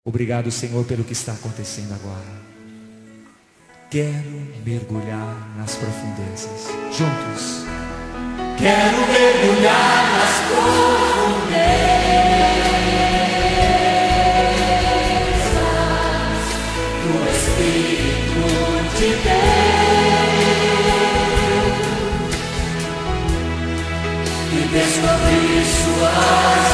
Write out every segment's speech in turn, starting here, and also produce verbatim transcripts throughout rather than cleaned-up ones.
Obrigado, Senhor, pelo que está acontecendo agora. Quero mergulhar nas profundezas. Juntos. Quero mergulhar nas profundezas do Espírito de Deus e descobrir suas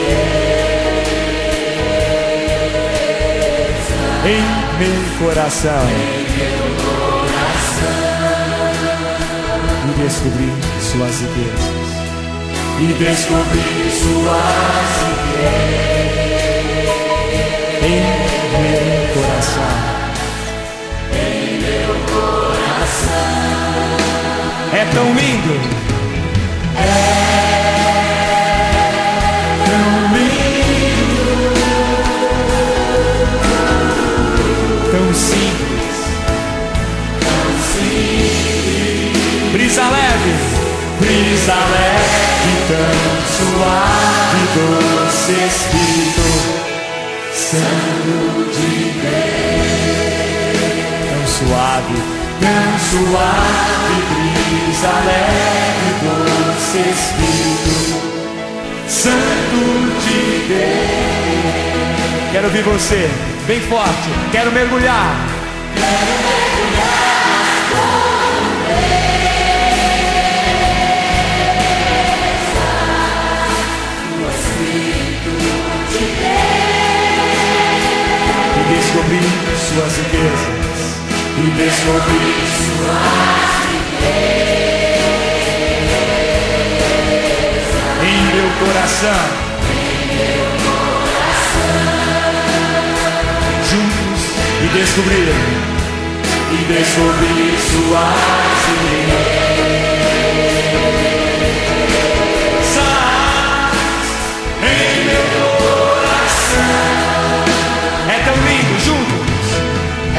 riquezas em meu coração. Em meu coração e descobrir suas riquezas. E descobrir suas riquezas em meu coração. Em meu coração. É tão lindo. É tão lindo. Tão simples. Tão simples. Brisa leve. Brisa leve, tão suave, doce Espírito Santo de Deus. Tão suave, tão suave, brisa leve, doce Espírito Santo de Deus. Quero ouvir você, bem forte. Quero mergulhar. Quero mergulhar nas descobrir suas riquezas e descobrir suas riquezas em meu coração. Em meu coração. Juntos e descobrir e descobrir suas riquezas em meu coração. É tão lindo, juntos. É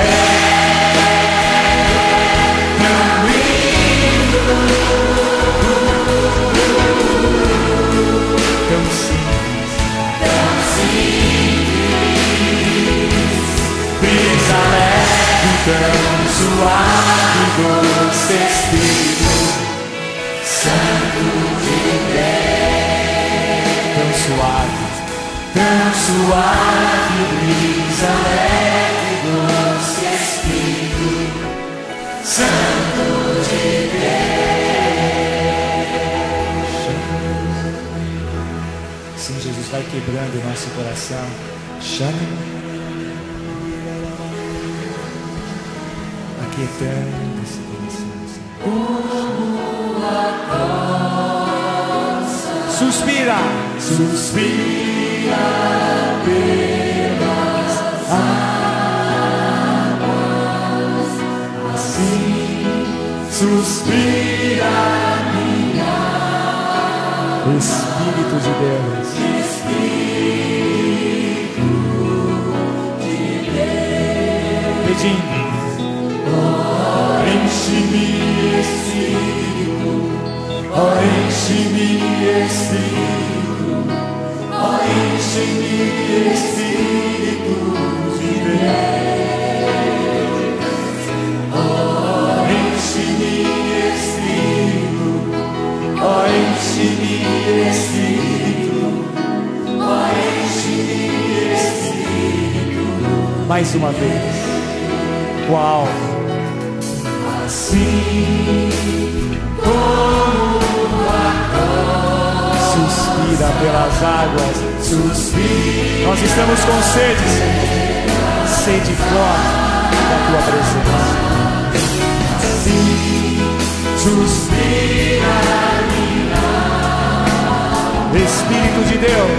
tão lindo. Tão simples. Tão simples. Brisa leve, tão suave, doce Espírito Santo de Deus. Tão suave. Tão suave, brisa leve, doce Espírito Santo de Deus. Sim, Jesus vai quebrando o nosso coração. Chame. Aquietando esse coração. Suspira. Suspira pelas águas, assim suspira minha alma. Espírito de Deus. Espírito de Deus. Pedindo. Oh, enche-me, Espírito. Oh, enche-me, Espírito. Oh, enche-me, Espírito de Deus. Oh, enche-me, Espírito. Oh, enche-me, Espírito. Oh, enche-me, Espírito. Mais uma vez. Qual? Assim como agora suspira pelas águas. Suspira. Nós estamos com sede, Senhor. Sede forte da tua presença. Assim suspira minha alma. Espírito de Deus.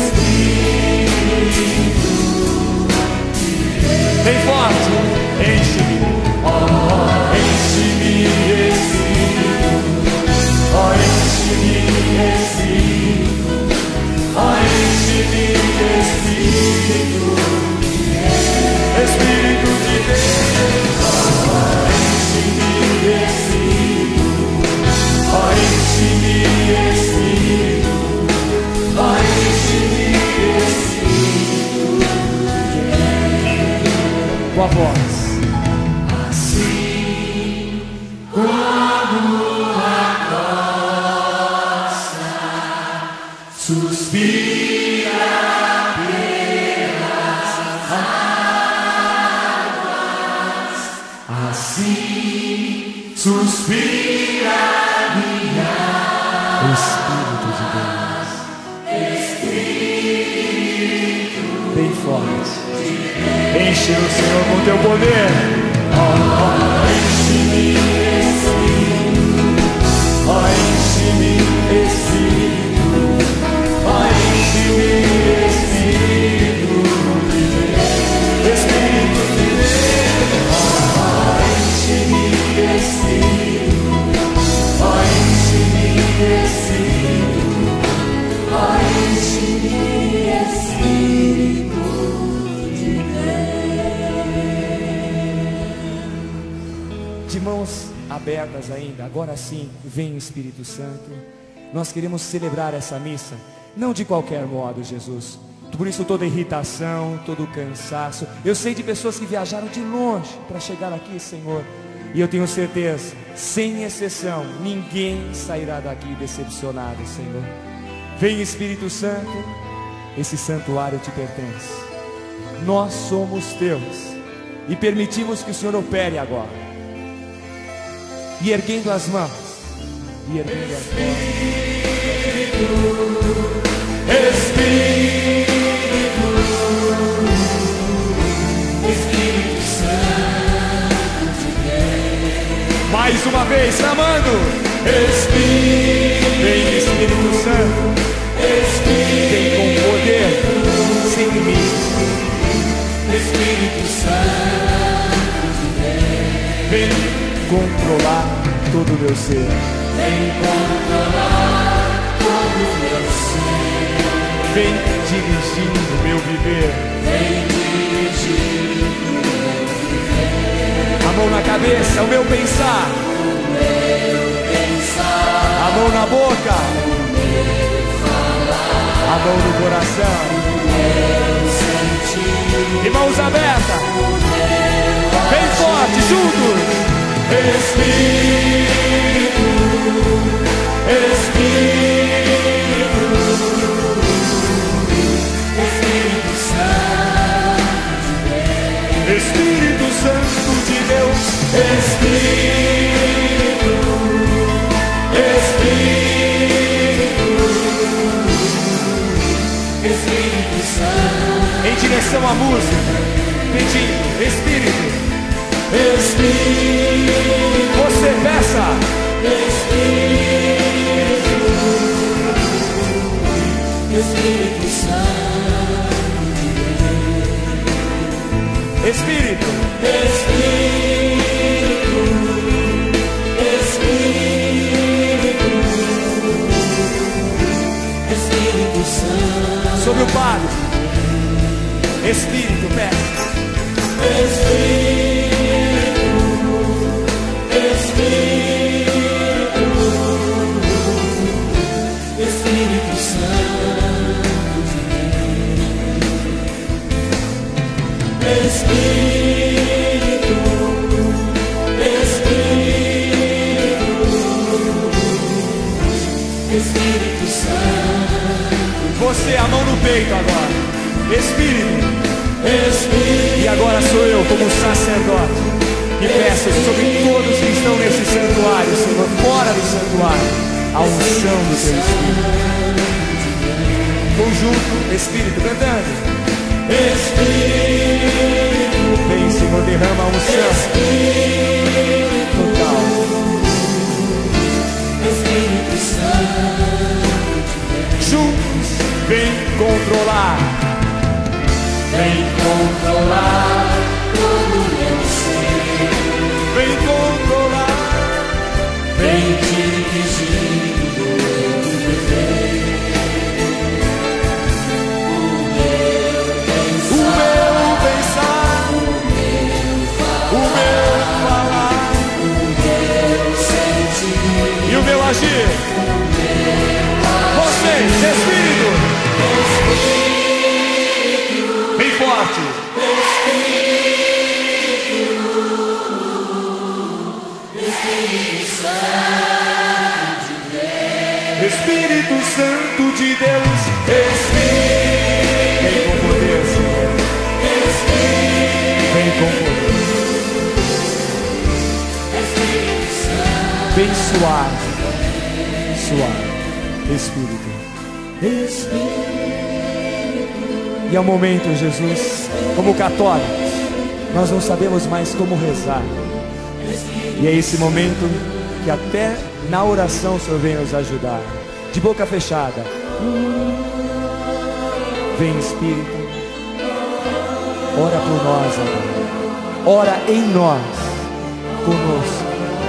Espírito de Deus. Bem forte. Enche-me. Oh, enche-me, Espírito. Oh, enche-me, Espírito. Oh, enche-me, Espírito de Deus. Espírito de Deus. Oh, enche-me, Espírito. Oh, enche-me, Espírito. Oh, enche-me, Espírito. tua voz. Assim como a costa suspira pelas águas, assim suspira minha O Espírito de Deus. Bem forte. Enche o Senhor com teu poder. Oh, enche-me, Espírito, oh, enche-me, Espírito, oh, enche-me, Espírito de Deus, Espírito de Deus, oh, enche-me, Espírito, oh, enche-me, Espírito, oh, enche-me, Espírito de Deus. De mãos abertas ainda, agora sim, vem o Espírito Santo. Nós queremos celebrar essa missa, não de qualquer modo, Jesus. Por isso toda irritação, todo cansaço. Eu sei de pessoas que viajaram de longe para chegar aqui, Senhor. E eu tenho certeza, sem exceção, ninguém sairá daqui decepcionado, Senhor. Vem Espírito Santo, esse santuário te pertence. Nós somos teus e permitimos que o Senhor opere agora. E erguendo as mãos, e erguendo as mãos. Espírito, Espírito Santo de Deus. Mais uma vez, clamando. Espírito, Vem Espírito Santo, Espírito, vem com poder, sem limite. Espírito Santo de Deus. Vem controlar todo o meu ser. Vem controlar todo o meu ser. Vem dirigir o meu viver. Vem dirigir o meu viver. A mão na cabeça, o meu pensar. O meu pensar. A mão na boca. O meu falar. A mão no coração. O meu sentir. E mãos abertas. O meu Bem forte, juntos. Espírito, Espírito, Espírito Santo de Deus, Espírito Santo de Deus. Espírito, Espírito, Espírito Santo. Em direção à música, pedindo, Espírito, Espírito, você peça. Espírito, Espírito Santo de Deus. Espírito, Espírito, Espírito, Espírito Santo. sobre o Padre. Espírito, peça. Espírito, Espírito, Espírito Santo de Deus. Espírito, Espírito, Espírito Santo. Você, a mão no peito agora. Espírito. Espírito. E agora sou eu como sacerdote e peço sobre todos que estão nesse santuário, Senhor, fora do santuário, a unção do teu Espírito. Conjunto, Espírito, cantando. Espírito, Vem, Senhor, derrama a unção total. Espírito Santo, Juntos, vem controlar. vem controlar todo o meu ser. Vem controlar. Vem dirigir o meu viver. O meu O pensar, meu pensar, o meu o meu falar o meu sentir, e o meu agir. Vocês, Espírito, bem forte. Espírito, Deus, Espírito, vem com poder, Senhor. Espírito, Vem com poder. Espírito Santo, Bem suave, suave, Espírito. E é o momento, Jesus, como católicos, nós não sabemos mais como rezar. E é esse momento que até na oração o Senhor vem nos ajudar. De boca fechada. Vem, Espírito. Ora por nós agora. Ora em nós, conosco.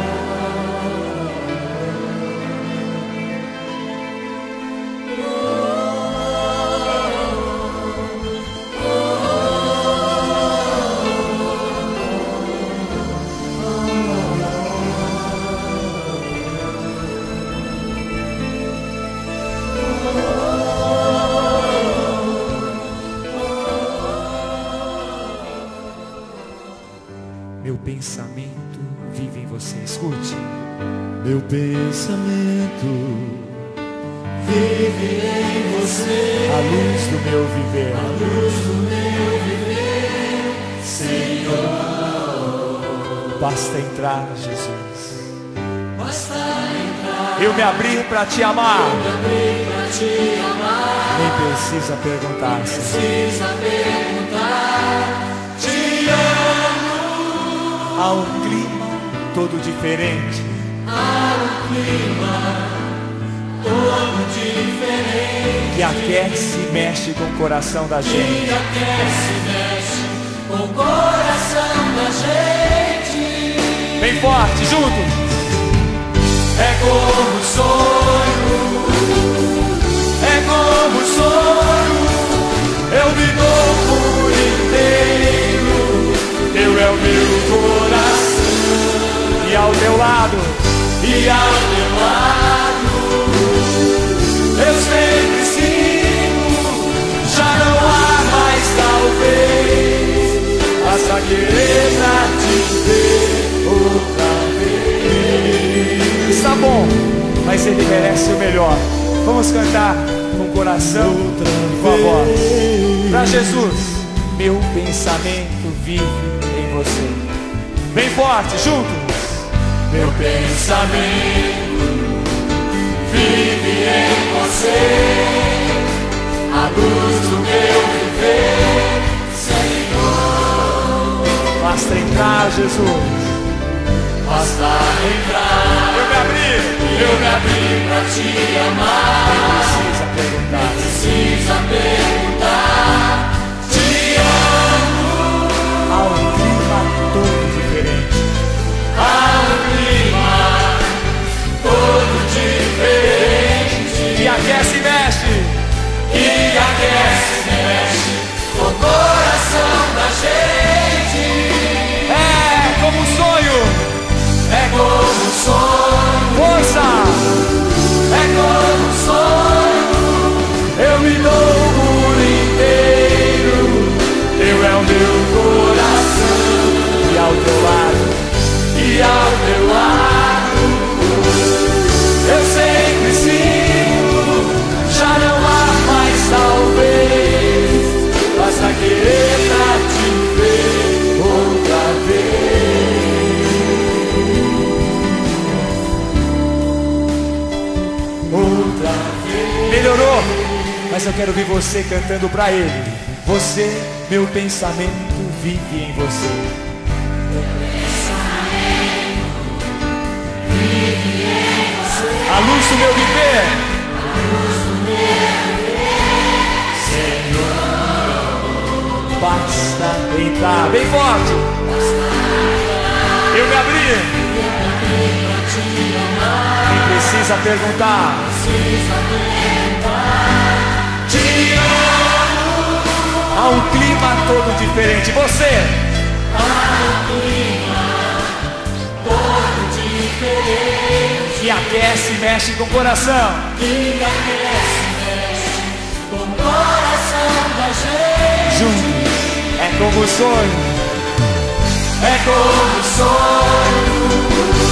Meu pensamento vive em você. Escute. meu pensamento vive em você, A luz do meu viver. a luz do meu viver, Senhor. Basta entrar, Jesus. Basta entrar, Eu me abri para te amar. me abrir pra te amar. Nem precisa perguntar, Senhor. Precisa perguntar, te amo. Há um clima todo diferente. Há um clima todo diferente Que aquece e mexe com o coração da que gente. aquece, mexe com o coração da gente. Bem forte, junto. É como sonho, é como sonho. Eu me dou por inteiro, teu é o meu coração. E ao teu lado, E ao teu lado eu sempre sigo. Já não há mais talvez, basta querer pra te ver outra vez. está bom, mas ele merece o melhor. Vamos cantar com o coração e com a voz. Para Jesus, meu pensamento vive em você. Bem forte, juntos. Meu pensamento vive em você, a luz do meu viver, Senhor. Basta entrar, Jesus. Basta entrar, Eu me abri. eu me abri pra te amar. Precisa perguntar. Precisa perguntar, te amo. Há um clima todo diferente. Há um clima todo diferente Que aquece e mexe. que aquece, mexe com o coração da gente. É como um sonho. É como um sonho, Força. é como um sonho. Eu me dou por inteiro, teu é o meu coração. E ao teu lado, E ao teu lado eu sempre sigo. Já não há mais talvez, basta querer pra te ver outra vez. Outra vez. melhorou. Mas eu quero ver você cantando para ele. Você, meu pensamento vive em você. A luz do meu viver. Basta entrar. Bem forte. Eu me abri. Nem precisa perguntar. Te amo. Há um clima todo diferente. Você, Todo diferente que aquece e mexe com o coração. que aquece, mexe com o coração da gente. Juntos. É como um sonho. É como um sonho,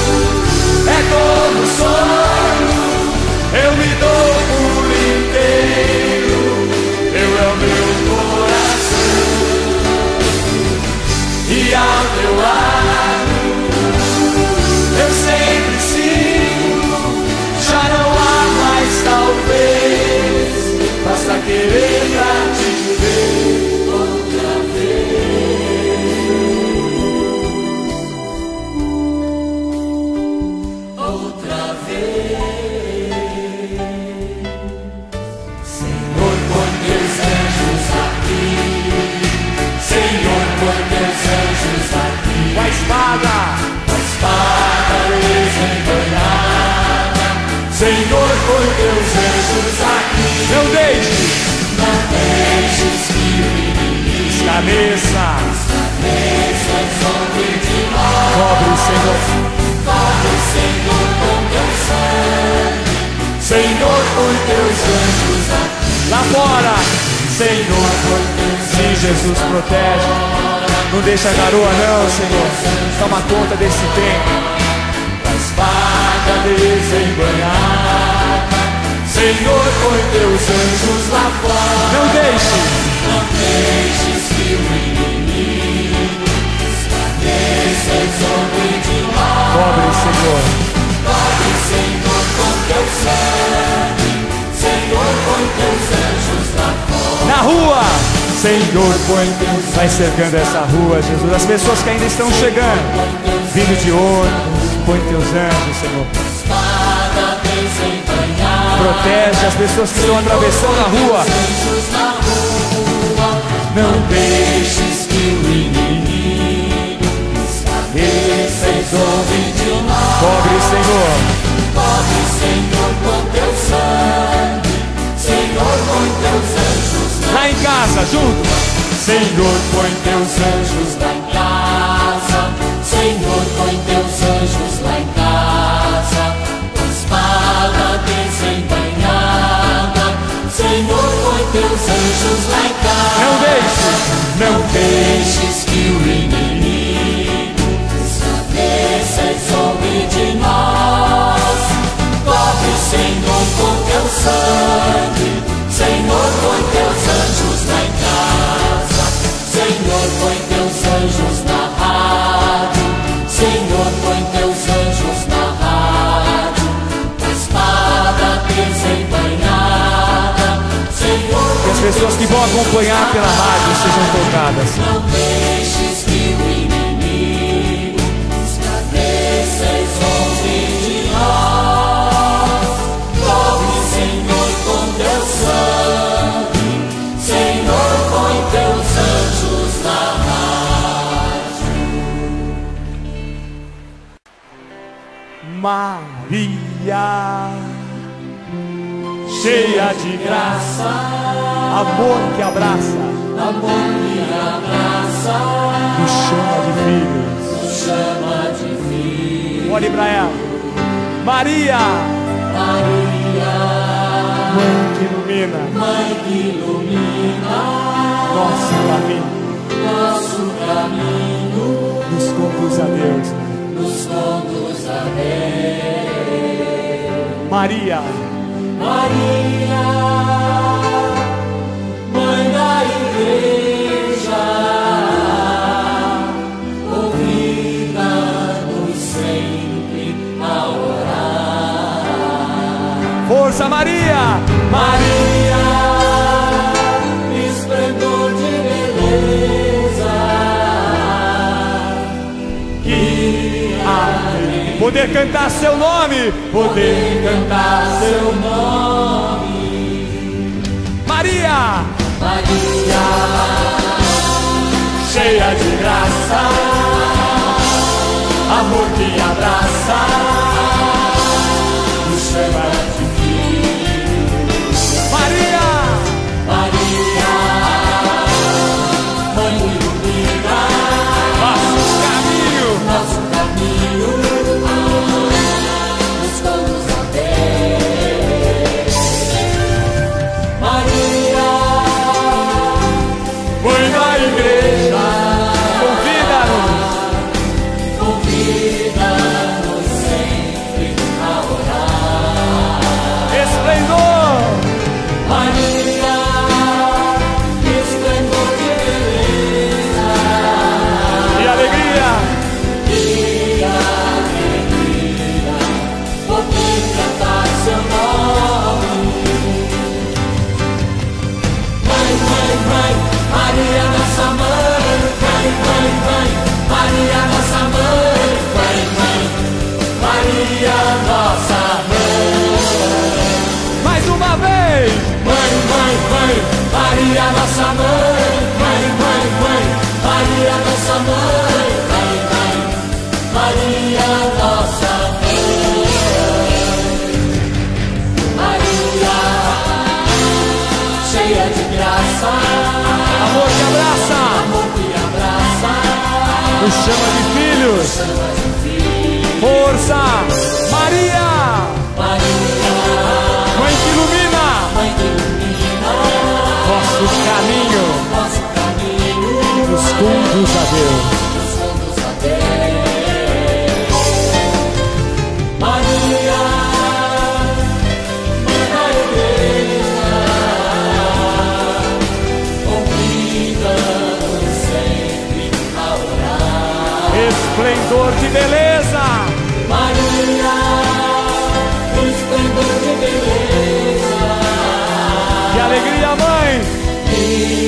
é como um sonho. Eu me dou por inteiro. querer pra te ver outra vez, outra vez. Senhor, põe teus anjos aqui, Senhor, põe teus anjos aqui. Com a espada, com a espada desembanhada, Senhor, põe teus anjos aqui. Não deixe, não deixes que o inimigo escaneça, escaneça, zombe de nós. Cobre, Senhor, cobre, Senhor, com teu sangue. Senhor, põe teus anjos aqui. Lá fora, Senhor, põe teus anjos. Sim, Jesus, protege. Não deixa a garoa não, Senhor. Toma conta desse tempo. A espada desembanhada, Senhor, põe teus anjos lá fora. Não deixe, não deixes que o inimigo escaneça e zombe de nós. Cobre, Senhor, cobre, Senhor, com teu sangue. Senhor, põe teus anjos lá fora. Na rua, Senhor, põe teus. Vai cercando essa rua, Jesus. As pessoas que ainda estão chegando, vindo de ônibus, põe teus anjos, Senhor. Protege as pessoas que estão atravessando a rua. Não deixes que o inimigo escaneça e zombe de nós. Cobre, Senhor, cobre, Senhor, com teu sangue. Senhor, põe teus anjos lá em casa, junto. Senhor, põe teus anjos lá em casa. Senhor, põe teus anjos lá em casa. Com espada desembanhada, Senhor, põe teus anjos lá em casa. Não deixes, não deixes que o inimigo escaneça e zombe de nós. Cobre, Senhor, com teu sangue. Senhor, põe teus anjos lá em casa. Senhor, põe teus anjos na rádio. Senhor, põe teus anjos na rádio. A espada desembanhada, Senhor, que as pessoas que vão acompanhar pela rádio sejam tocadas. Não deixes que o inimigo escaneça e zombe de nós. Cobre, Senhor, com teu sangue. Senhor, põe teus anjos na rádio. Maria, cheia de graça, amor que abraça, amor que abraça, nos chama de filhos, nos chama de filhos. Olhe para ela, Maria, Maria, mãe que ilumina, mãe que ilumina nosso caminho, nosso caminho, nos conduz a Deus, nos conduz a Deus. Maria, Maria, mãe da igreja, convida-nos sempre a orar. Força, Maria! Maria, esplendor de beleza, que alegria poder cantar seu nome, poder cantar seu nome. Maria, Maria, cheia de graça, amor que abraça, nos chama de filhos. Maria, Maria, mãe que ilumina nosso caminho, nosso caminho, nos conduz a Deus. Maria, mãe da igreja, nos chama de filhos. Força, Maria, Mãe que ilumina nosso caminho, nos conduz a Deus. Maria, Mãe da Igreja, convida-nos sempre a orar. Esplendor de beleza, Maria, esplendor de beleza. que alegria, Mãe, Que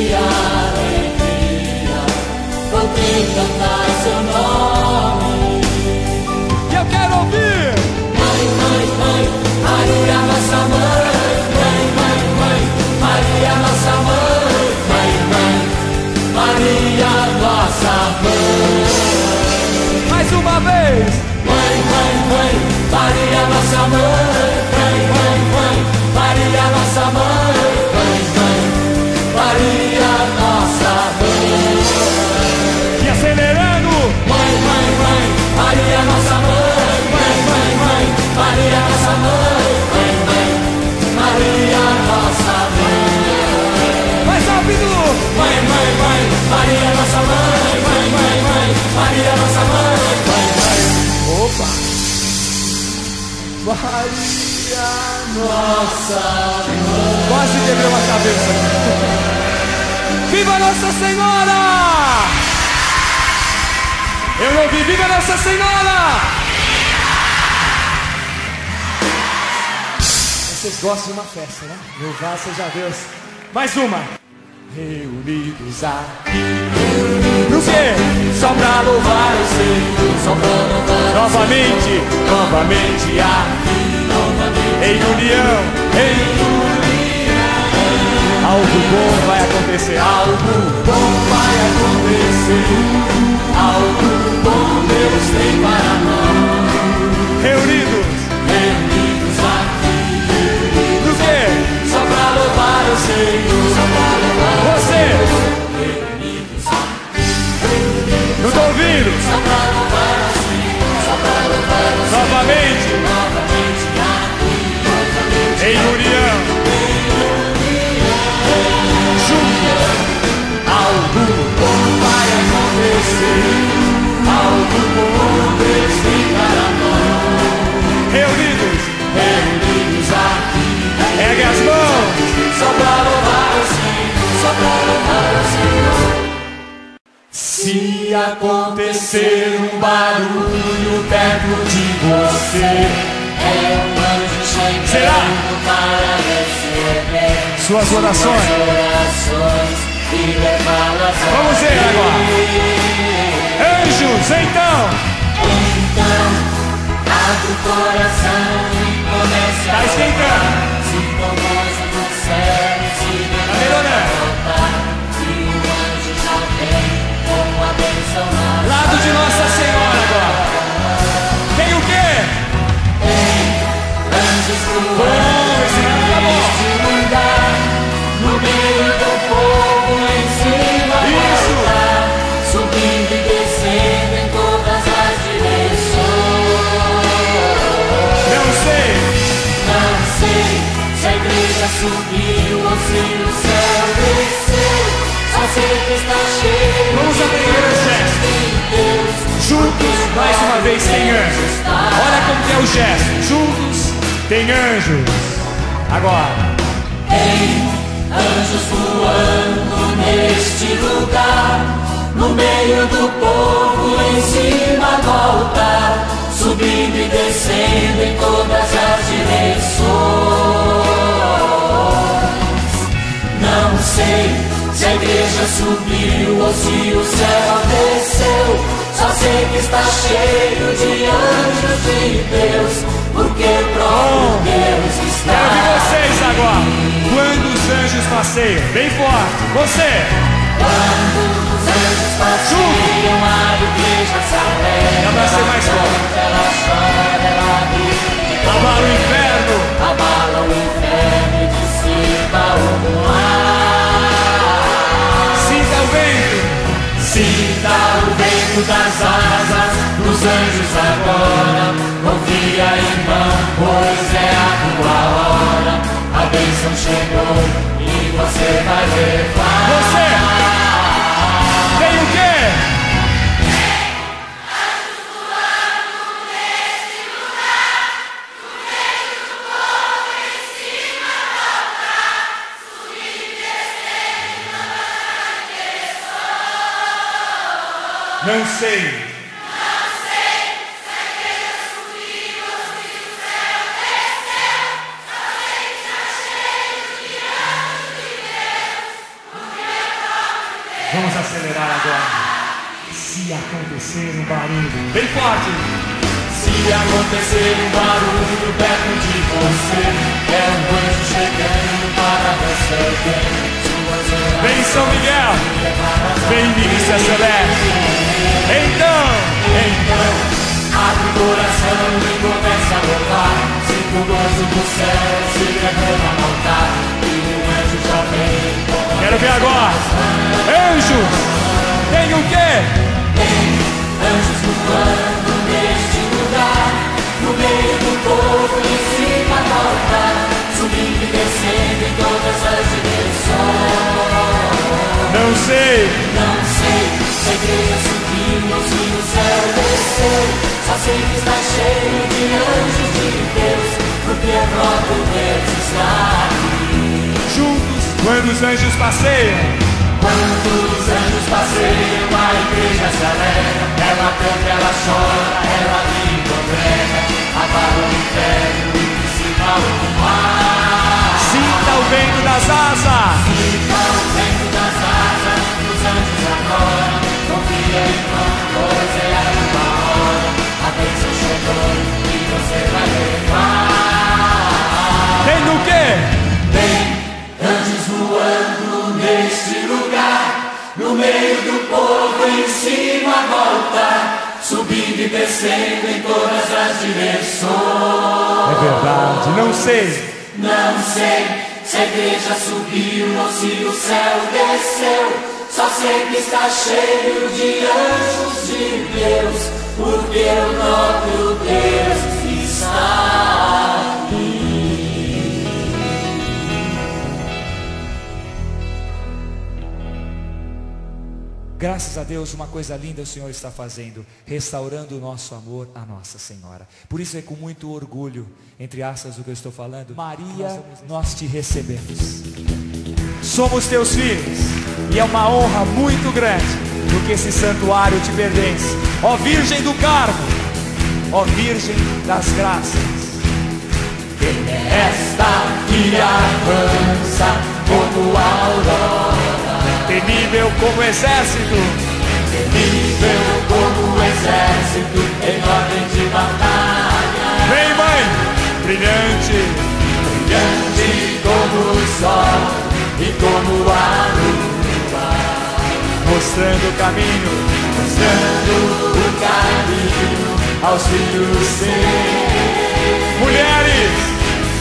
alegria poder cantar seu nome. que eu quero ouvir. Mãe, mãe, mãe, Maria, nossa mãe. Mãe, mãe, mãe, Maria, nossa mãe. Mãe, mãe, Maria, nossa mãe. Mais uma vez. Mãe, mãe, mãe, Maria, nossa mãe. Mãe, mãe, mãe, Maria, nossa mãe. Mãe, mãe, Maria, nossa mãe. E acelerando. Mãe, mãe, mãe, Maria, nossa mãe. Mãe, mãe, mãe, Maria, nossa mãe. Mãe, mãe, Maria, nossa mãe. Mais rápido. Mãe, mãe, mãe, Maria, nossa mãe. Mãe, mãe, mãe, Maria, nossa mãe. Mãe, mãe. Opa. Maria, Nossa mãe. quase quebrou a cabeça. Viva Nossa Senhora! Eu não ouvi. Viva Nossa Senhora! Vocês gostam de uma festa, né? Louvado seja Deus. Mais uma. Reunidos aqui. Pro quê? Só pra louvar o Senhor, só pra louvar Novamente, novamente aqui. Em união, em união. Algo bom vai acontecer. algo bom vai acontecer. Algo bom Deus tem para nós. Reunidos. Reunidos aqui. Pro quê? Só pra louvar o Senhor, só pra louvar o Você. Reunidos aqui. Não tô ouvindo. Só pra louvar o Senhor, só pra louvar o Senhor. Novamente, Novamente aqui. Novamente em união. algo bom vai acontecer. Algo bom Deus tem para nós. Reunidos. Reunidos aqui. Ergue as mãos. Só pra louvar o Senhor, só pra louvar o Senhor. Se acontecer um barulho perto de você, é um anjo chegando Será? para receber Suas orações. orações e levá-las a Vamos ver agora. Anjos, então. Então, abre o coração e comece Tá a esquentando. sinta o gozo do céu e se Tá melhorando. levantar. E o anjo já vem com a bênção na Lado de Nossa Senhora agora. Tem o quê? anjos Bom, voando esse nada tá bom. neste lugar, no meio do povo em cima do Isso. altar, subindo e descendo em todas as direções. Não sei. Não sei se a igreja subiu ou se o céu desceu, só sei que está cheio. Vamos de aprender o anjos gesto. de Deus. Juntos, mais uma vez, tem anjos. Olha como que é o gesto. Juntos, tem anjos. Agora. Tem anjos voando neste lugar, no meio do povo, em cima do altar, subindo e descendo em todas as direções. Não sei se a igreja subiu ou se o céu desceu, só sei que está cheio de anjos de Deus, porque próprio Deus está. Quero ver vocês agora. Quando os anjos passeiam, bem forte. Você. Quando os anjos passeiam, a igreja se alegra. Já vai ser mais forte. Ela chora, ela grita, Abala o inferno. abala o inferno e dissipa o mar. Sinta o vento. Sinta o vento vento das asas dos anjos agora. Confia, irmão, pois é a tua hora. A bênção chegou e você vai levar. Você tem o quê? Não sei. Não sei se a igreja subiu ou se o céu desceu. Só sei que está cheio de anjos de Deus, o meu próprio Deus. Vamos acelerar agora. Se acontecer um barulho bem forte, se acontecer um barulho perto de você, é um anjo chegando para receber suas orações. vem São Miguel, vem milícia celeste. Então, então, abre o coração e começa a louvar. Sinto o gozo do céu se derrama no altar. E o anjo já vem. quero ver agora. Anjos, tem o quê? Tem anjos voando neste lugar, no meio do povo, em cima do altar, subindo e descendo em todas as direções. Não sei. Não sei se a igreja subiu ou se o céu desceu. Só sei que está cheio de anjos de Deus, porque o próprio Deus está aqui. Juntos, quando os anjos passeiam, quando os anjos passeiam, a igreja se alegra. Ela canta, ela chora, ela ri e congrega. Apaga o inferno e dissipa o mar. sinta o vento das asas. Sinta o vento das asas dos anjos agora. Confia, irmão, pois é a tua hora. A bênção chegou e você vai levar. Tem o quê? Tem anjos voando neste lugar, no meio do povo, em cima do altar, subindo e descendo em todas as direções. É verdade, não sei. Não sei se a igreja subiu ou se o céu desceu. Só sei que está cheio de anjos de Deus, porque o próprio Deus está aqui. Graças a Deus, uma coisa linda o Senhor está fazendo, restaurando o nosso amor à Nossa Senhora. Por isso é com muito orgulho, entre aspas, o que eu estou falando. Maria, nós te recebemos. Somos teus filhos, e é uma honra muito grande, porque esse santuário te pertence. Ó Virgem do Carmo, ó Virgem das Graças. Quem é esta que avança como a aurora? Temível como exército, temível como o exército em ordem de batalha. Vem, mãe, brilhante, brilhante como o sol e como a lua, mostrando o caminho, mostrando o caminho aos filhos seus. Mulheres,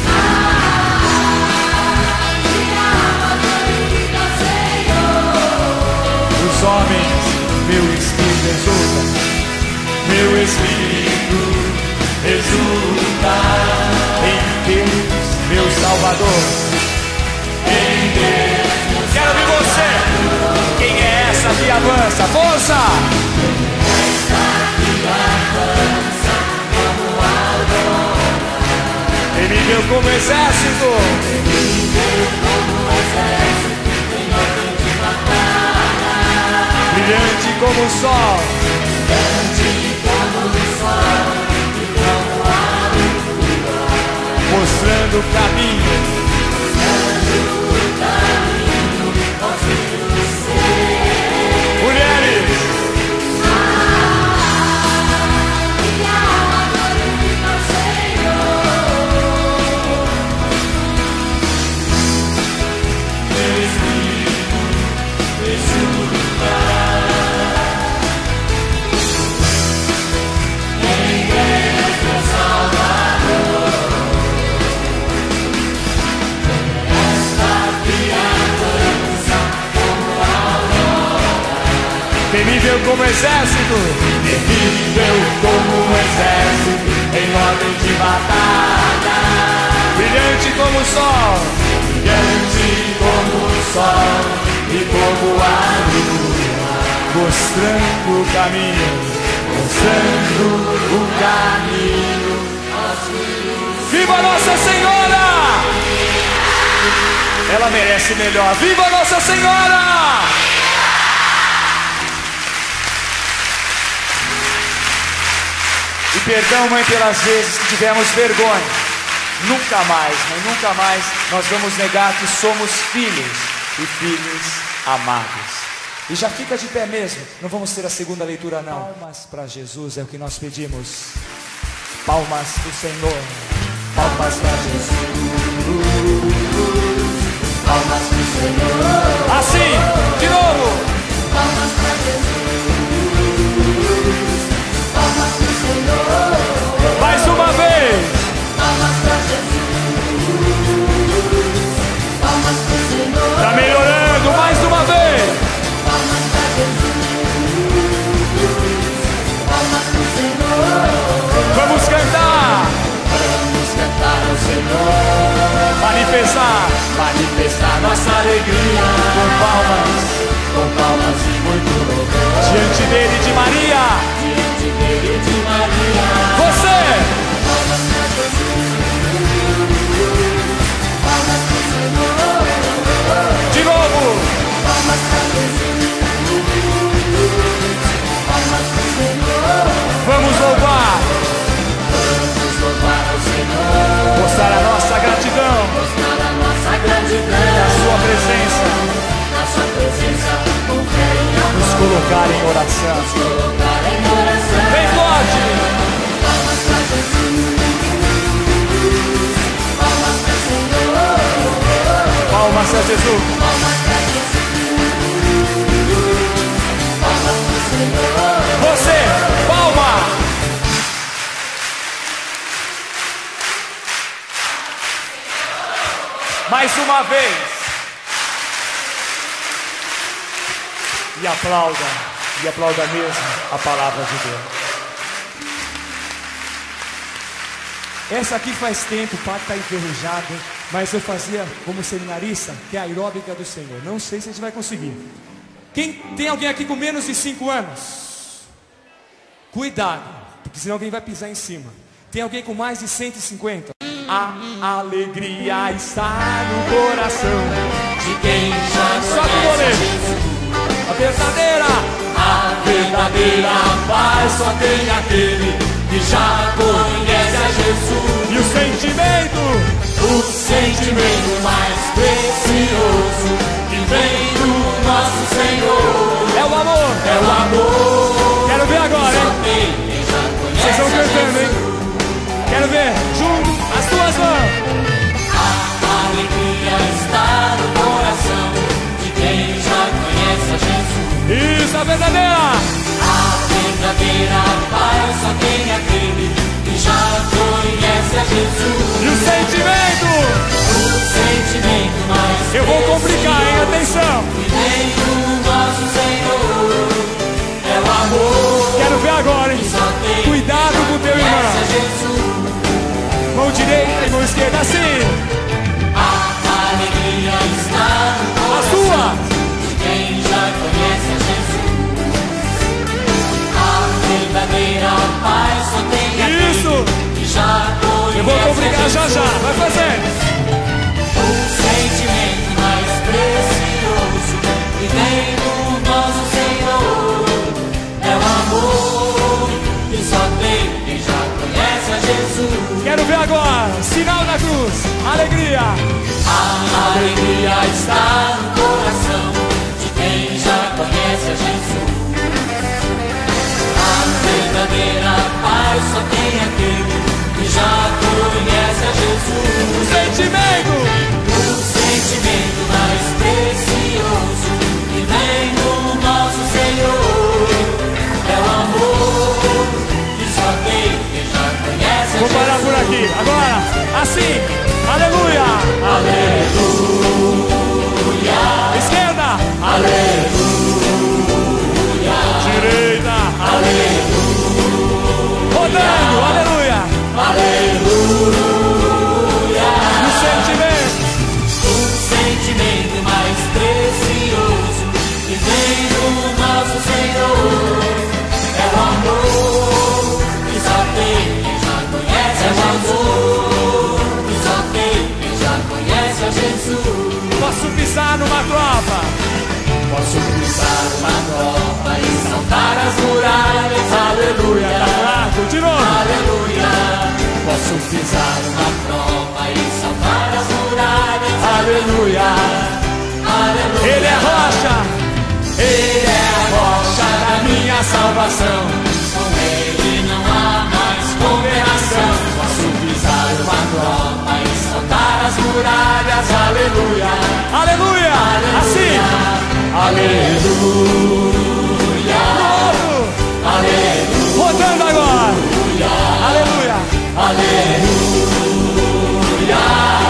os homens, meu espírito exulta, meu espírito exulta em Deus, meu Salvador. Em Deus, quero ver você. Quem é essa que avança? Força! Esta que avança como a aurora, temível como exército, temível como o exército em ordem de batalha, brilhante como o sol, brilhante como o sol e como a lua, mostrando o caminho, mostrando o caminho aos filhos seus. Mulheres, Temível como exército, terrível como um exército em ordem de batalha, brilhante como o sol, brilhante como o sol e como a lua, mostrando o caminho, mostrando o caminho aos filhos. Viva Nossa Senhora! Ela merece melhor. Viva Nossa Senhora! E perdão, Mãe, pelas vezes que tivemos vergonha. Nunca mais, Mãe, nunca mais nós vamos negar que somos filhos e filhos amados. E já fica de pé mesmo. Não vamos ter a segunda leitura, não. Palmas para Jesus é o que nós pedimos. Palmas para o Senhor. Palmas para Jesus. Palmas para o Senhor. Assim, de novo. Palmas para Jesus. Palmas para o Senhor. Mais uma vez. Palmas para Jesus. Palmas para o Senhor. Está melhorando. Mais uma vez. Palmas para Jesus. Palmas para o Senhor. Vamos cantar. Vamos cantar ao Senhor. Manifestar. Manifestar nossa alegria. Com palmas. Com palmas e muito louvor. Diante dele de Maria. Diante dele de Maria. Você. Palmas para Jesus. Palmas para o Senhor. De novo. Palmas para Jesus. Palmas para o Senhor. Vamos louvar. Vamos louvar ao Senhor. Mostrar a nossa gratidão. Mostrar a nossa gratidão. Na sua presença. Na sua presença. Com fé e amor. Nos colocar em oração. Nos colocar em oração. Bem forte. Palmas para Jesus. Palmas para o Senhor. Palmas a Jesus. Palmas para Jesus. Palmas para o Senhor. Você. Palma. Mais uma vez. E aplauda. E aplauda mesmo a palavra de Deus. Essa aqui faz tempo, o pato está enferrujado, mas eu fazia como seminarista, que é a aeróbica do Senhor. Não sei se a gente vai conseguir. Quem tem alguém aqui com menos de cinco anos? Cuidado, porque senão alguém vai pisar em cima. Tem alguém com mais de cento e cinquenta? A alegria está no coração De quem já Só com o boleto. conhece A verdadeira. a verdadeira paz só tem aquele que já conhece a Jesus. E o sentimento. O sentimento mais precioso que vem do nosso Senhor É o amor. é o amor. Quero ver agora, Só hein? tem quem já conhece Vocês estão a cantando, Jesus. hein? Quero ver. Junto. As duas mãos. A alegria está no coração de quem já conhece a Jesus. Isso, a verdadeira. A verdadeira paz só tem aquele que já conhece a Jesus. E o sentimento. O sentimento mais Eu vou complicar, hein? precioso Atenção. que vem do nosso Senhor é o amor. Quero ver agora, hein? Só tem Cuidado com o teu conhece a irmão. Jesus. Mão direita e mão esquerda, assim. A alegria está no A coração sua. de quem já conhece a Jesus. A verdadeira paz só tem aquele Isso. que já conhece Eu vou a complicar já Jesus. já. Vai fazendo. O sentimento mais precioso que vem do nosso Senhor é o amor que só tem quem já conhece a Jesus. Quero ver agora. Sinal da cruz. Alegria. A alegria está no coração de quem já conhece a Jesus. A verdadeira paz só tem aquele que já conhece a Jesus. O sentimento. O sentimento mais precioso que vem do nosso Senhor é o amor que só tem quem já conhece a Vou Jesus. parar por aqui. Agora, assim. Aleluia. Aleluia, Esquerda. aleluia, pisar uma tropa e saltar as muralhas. Aleluia. Continua. Aleluia. Posso pisar uma tropa e saltar as muralhas. Aleluia. Aleluia. Ele é rocha. Ele é a rocha da minha salvação. Com Ele não há mais condenação. Posso pisar uma tropa e saltar as muralhas. Aleluia. Aleluia. Assim. Aleluia. Aleluia. Rodando agora. Aleluia. Aleluia.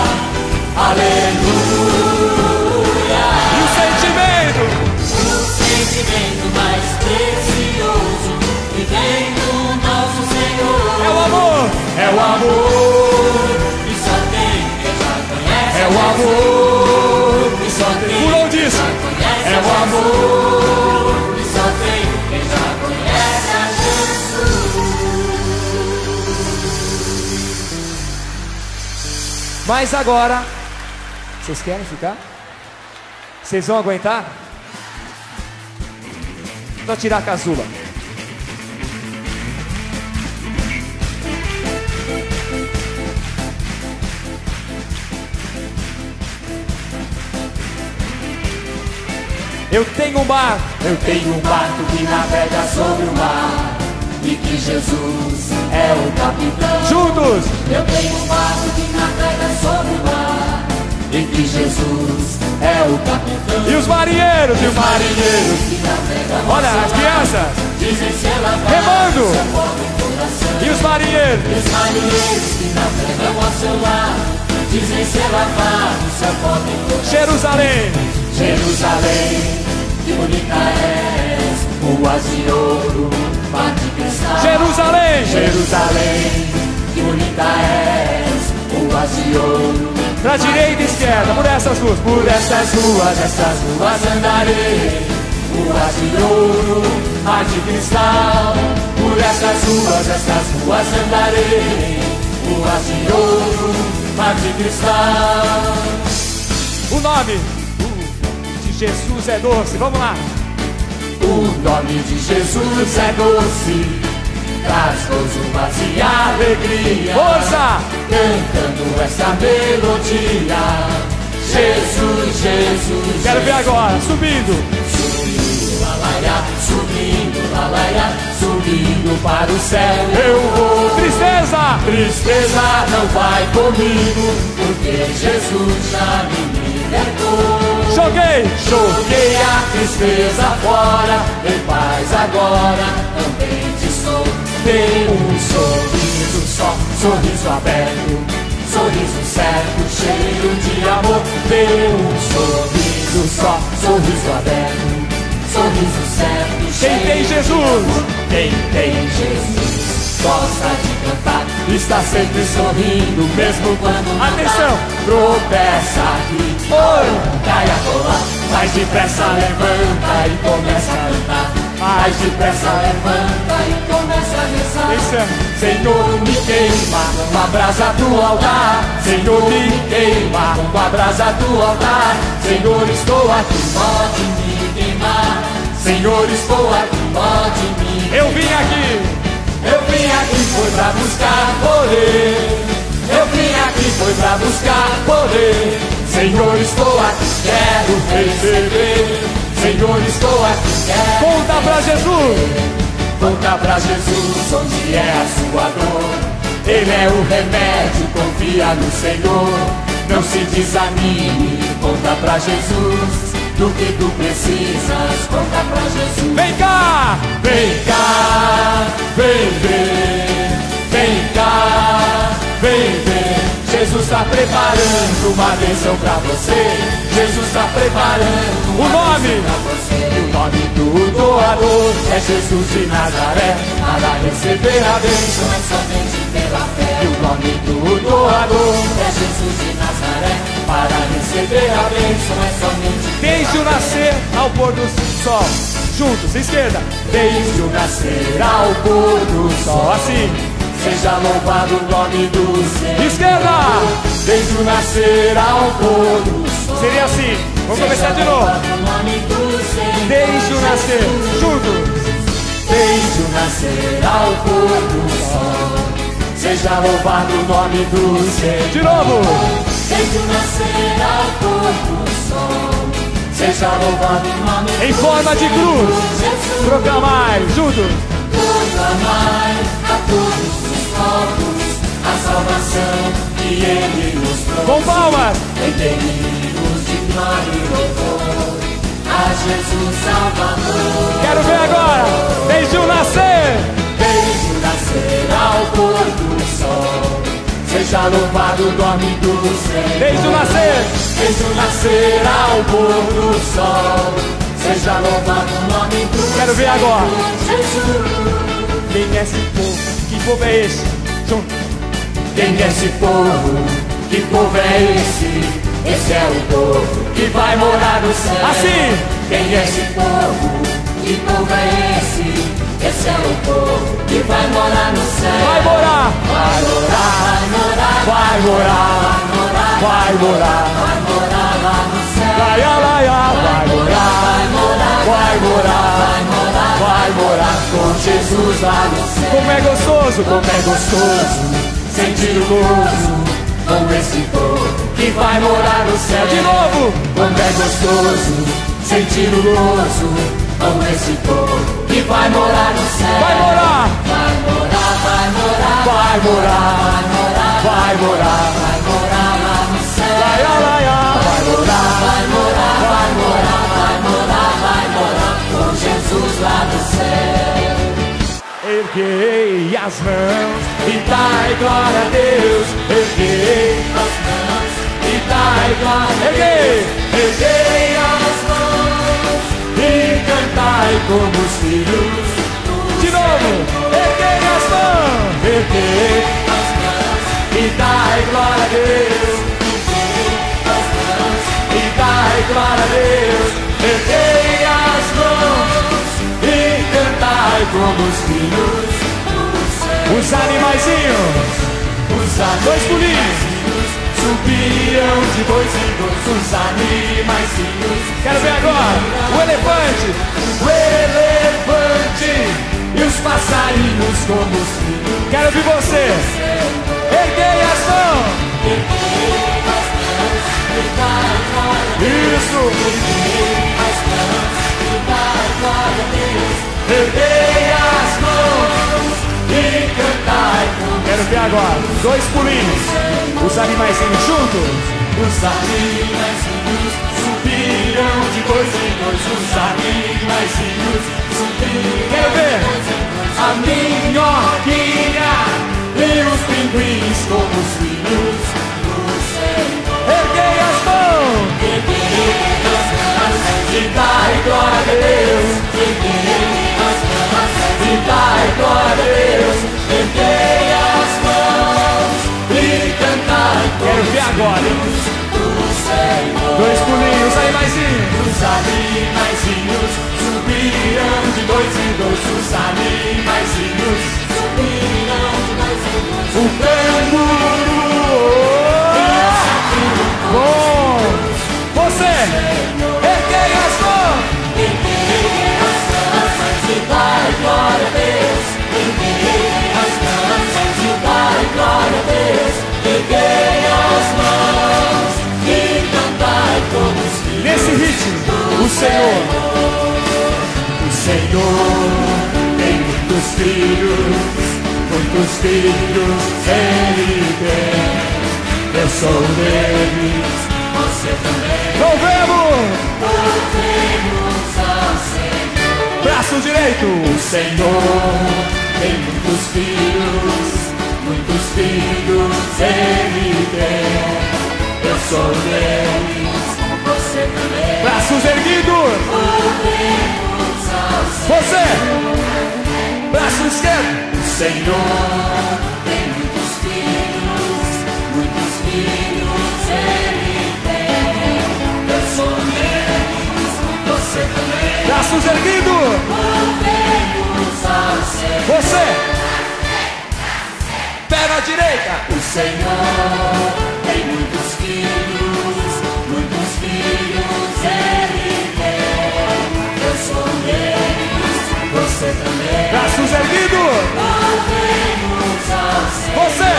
Aleluia. E o sentimento? O sentimento mais precioso que vem do nosso Senhor É o amor. é o amor que só tem quem já conhece. É o amor que só tem Pulou quem disso. já conhece. É o amor que só tem quem já conhece a Jesus. Mas agora, vocês querem ficar? Vocês vão aguentar? Só tirar a casula. Eu tenho um barco, Eu tenho um barco que navega sobre o mar e que Jesus é o capitão. juntos. Eu tenho um barco que navega sobre o mar e que Jesus é o capitão. E os marinheiros, E os marinheiros que navegam olha, ao as seu crianças, lado dizem ser lavados remando. seu pobre coração. E os marinheiros, E os marinheiros que navegam ao seu lado dizem ser lavados seu pobre coração. Jerusalém, Jerusalém, que bonita és, ruas de ouro, mar de cristal. Jerusalém, Jerusalém, que bonita és, ruas de ouro, pra direita e esquerda, por essas ruas, por essas ruas, essas ruas andarei, ruas de ouro, mar de cristal. Por essas ruas, essas ruas andarei, ruas de ouro, mar de cristal. o nome de Jesus é doce, vamos lá. O nome de Jesus é doce, traz gozo, paz e alegria. Força, Cantando essa melodia, Jesus, Jesus, quero ver Jesus. agora, subindo. Subindo, lalaiá, subindo, lalaiá, subindo para o céu eu vou. Tristeza, Tristeza não vai comigo, porque Jesus já me libertou. joguei, Joguei a tristeza fora, em paz agora também te sou. Tenho um sorriso só, sorriso aberto, sorriso certo, cheio de amor. Tenho um sorriso só, sorriso aberto, sorriso certo, Quem cheio tem de Jesus? amor. Quem tem Jesus gosta de cantar, está sempre sorrindo, mesmo quando não Atenção. dá. Tropeça aqui, oi, cai a rolar, mais depressa levanta e começa a cantar. Mais depressa levanta e começa a rezar. Atenção. Senhor, me queima com a brasa do altar. Senhor, me queima com a brasa do altar. Senhor, estou aqui, pode me queimar. Senhor, estou aqui, pode me Eu vim aqui, eu vim aqui foi pra buscar poder. Eu vim aqui foi pra buscar poder. Senhor, estou aqui, quero receber. Senhor, estou aqui, quero conta pra Jesus. Conta pra Jesus onde é a sua dor. Ele é o remédio, confia no Senhor. Não se desanime, conta pra Jesus. Do que tu precisas, conta pra Jesus. Vem cá, Vem cá, vem ver, vem cá, vem ver. Jesus está preparando uma bênção pra você. Jesus está preparando uma O nome. bênção pra você. E o nome do doador é Jesus de Nazaré. Para receber a bênção é somente pela fé. E o nome do doador é Jesus de Nazaré. Para receber a bênção é somente pela desde o nascer ao pôr do sol. Juntos, esquerda. desde o nascer ao pôr do sol. Assim, Seja louvado o nome do Senhor. esquerda. Desde o nascer ao pôr do sol. Seria assim, vamos começar de Seja novo. louvado o nome do Desde o nascer, juntos. Desde o nascer ao pôr do sol, seja louvado o nome do Senhor. De novo. Desde o nascer ao pôr do sol, seja louvado o nome do Senhor. Em forma de cruz, proclamai, juntos. Proclamai a todos os povos a salvação que Ele nos trouxe. Com palmas. Rendei-nos de glória e louvor a Jesus Salvador. Quero ver agora. Desde o nascer. Desde o nascer ao pôr do sol, seja louvado o nome do Senhor. Desde o nascer. Desde o nascer ao pôr do sol, seja louvado o nome do Senhor. Quero ver agora. Jesus. Quem é esse povo? Que povo é esse? Junto. Quem é esse povo? Que povo é esse? Esse é o povo que vai morar no céu. Assim. Quem é esse povo? Que povo é esse? Esse é o povo que vai morar no céu. Vai morar. Vai morar, vai morar, Vai morar. vai morar, Vai morar. vai morar lá no céu. Laia, laia. Vai morar. Vai morar, Vai morar. vai morar, Vai morar. com Jesus lá no céu. Como é gostoso. Como é gostoso sentir o gozo com esse povo que vai morar no céu. De novo. Como é gostoso sentir o gozo com esse povo que vai morar no céu. Vai morar. Vai morar, vai morar, Vai morar. vai morar, Vai morar. vai morar lá no céu. Laia, laia. Vai morar. Vai morar, vai morar, vai morar, vai morar com Jesus lá no céu. Erguei as mãos e dai glória a Deus. Erguei As mãos e dai glória. Erguei. Erguei as mãos E cantai como os filhos. De novo. Erguei as mãos. Erguei as mãos e dai glória a Deus. as mãos E dai glória a Deus. Erguei as mãos e cantai como os filhos. Os animaizinhos. os Dois pulinhos. subiam de dois em dois os animaizinhos. Quero ver agora. O elefante. O elefante e os passarinhos como os filhos. Quero ouvir você. Erguei as mãos. As mãos e dai glória a Deus. Isso. As mãos e dai glória a Deus. Erguei as mãos. E cantai como Quero ver agora. Dois pulinhos. Os animaizinhos juntos. os animaizinhos subiram de dois em dois. Os animaizinhos subiram. Quero ver. A minhoquinha e os pinguins como os filhos do Senhor. Erguei as mãos. Erguei as mãos e dai glória a Deus. Erguei as mãos e dai glória a Deus. Erguei as mãos e cantai Quero ver agora. do Senhor. Dois pulinhos. Animaizinhos. Os animaizinhos subiram de dois em dois. Os animaizinhos subiram de dois em dois. O canguru. Bom. Você. Erguei as mãos. Erguei as mãos e dai glória a Deus. Erguei as mãos e dai glória a Deus. Erguei as mãos e cantai como os filhos. Nesse ritmo. O Senhor. O Senhor tem muitos filhos, muitos filhos Ele tem. Eu sou deles, você também. Louvemos. Louvemos ao Senhor. Braço direito. O Senhor tem muitos filhos, muitos filhos Ele tem. Eu sou deles, você também. Braços erguidos. Louvemos ao Senhor. Você. Braço esquerdo. O Senhor tem muitos filhos, muitos filhos Ele tem. Eu sou deles, você também. Braços erguidos. Louvemos ao Senhor. Você. Pé na direita. O Senhor tem muitos filhos, muitos filhos Ele tem. você também. Braços erguidos. Louvemos ao Senhor. Você.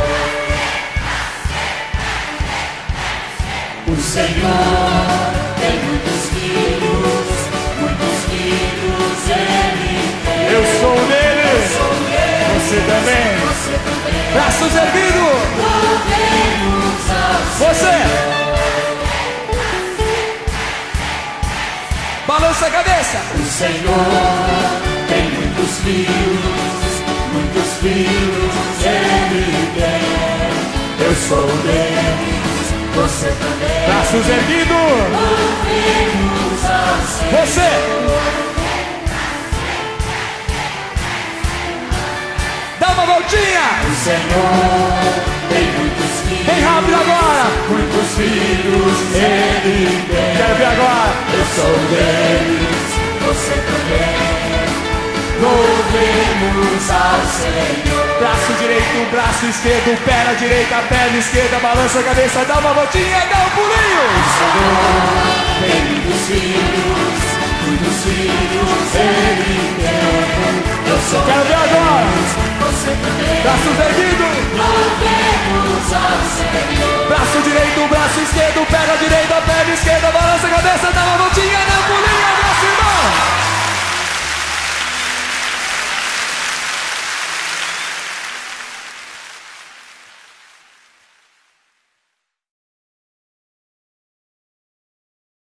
O Senhor tem muitos filhos, muitos filhos Ele tem. Eu sou dele. Eu sou dele. Você também. Você também. Braços erguidos. Louvemos ao Você. Senhor. Balança a cabeça. O Senhor tem muitos filhos, muitos filhos Ele tem. Eu sou deles, você também. Braços erguidos. Louvemos ao Senhor. Você. Dá uma voltinha. O Senhor tem muitos filhos. Bem rápido agora. Muitos filhos Ele tem. Quero ver agora. Eu sou deles, você também. Louvemos ao Senhor. Braço direito, braço esquerdo, perna direita, perna esquerda, balança a cabeça, dá uma voltinha, dá um pulinho. O Senhor tem muitos filhos, muitos filhos Ele tem.